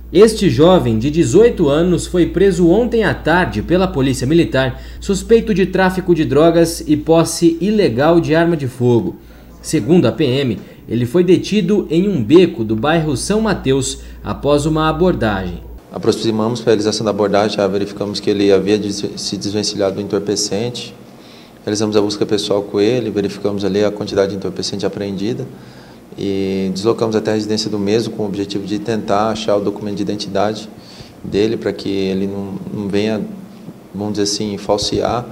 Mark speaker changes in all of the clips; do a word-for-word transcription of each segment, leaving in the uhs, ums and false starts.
Speaker 1: Este jovem de dezoito anos foi preso ontem à tarde pela Polícia Militar, suspeito de tráfico de drogas e posse ilegal de arma de fogo. Segundo a P M, ele foi detido em um beco do bairro São Mateus após uma abordagem.
Speaker 2: Aproximamos para a realização da abordagem, já verificamos que ele havia se desvencilhado do entorpecente. Realizamos a busca pessoal com ele, verificamos ali a quantidade de entorpecente apreendida e deslocamos até a residência do mesmo com o objetivo de tentar achar o documento de identidade dele para que ele não, não venha, vamos dizer assim, falsear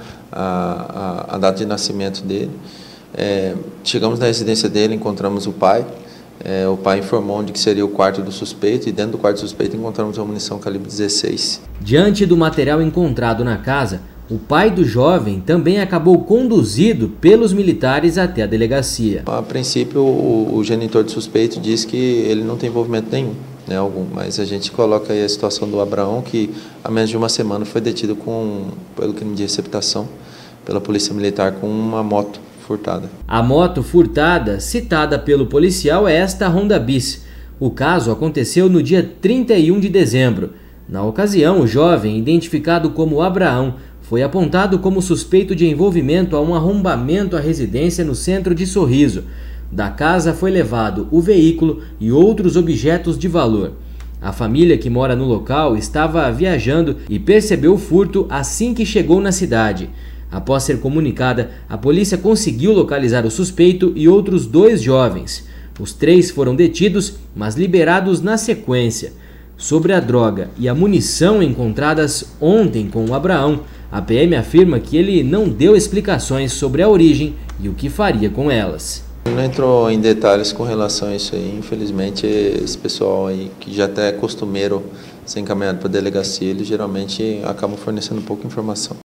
Speaker 2: a, a, a data de nascimento dele. É, chegamos na residência dele, encontramos o pai. É, o pai informou de que seria o quarto do suspeito e dentro do quarto do suspeito encontramos uma munição calibre dezesseis.
Speaker 1: Diante do material encontrado na casa, o pai do jovem também acabou conduzido pelos militares até a delegacia.
Speaker 2: A princípio, o, o genitor do suspeito diz que ele não tem envolvimento nenhum, né, algum, mas a gente coloca aí a situação do Abraão, que há menos de uma semana foi detido com, pelo crime de receptação pela Polícia Militar com uma moto furtada.
Speaker 1: A moto furtada, citada pelo policial, é esta Honda Bis. O caso aconteceu no dia trinta e um de dezembro. Na ocasião, o jovem, identificado como Abraão, foi apontado como suspeito de envolvimento a um arrombamento à residência no centro de Sorriso. Da casa foi levado o veículo e outros objetos de valor. A família que mora no local estava viajando e percebeu o furto assim que chegou na cidade. Após ser comunicada, a polícia conseguiu localizar o suspeito e outros dois jovens. Os três foram detidos, mas liberados na sequência. Sobre a droga e a munição encontradas ontem com o Abraão, a P M afirma que ele não deu explicações sobre a origem e o que faria com elas.
Speaker 2: Não entrou em detalhes com relação a isso aí. Infelizmente, esse pessoal aí que já até é costumeiro ser encaminhado para a delegacia, eles geralmente acabam fornecendo pouca informação.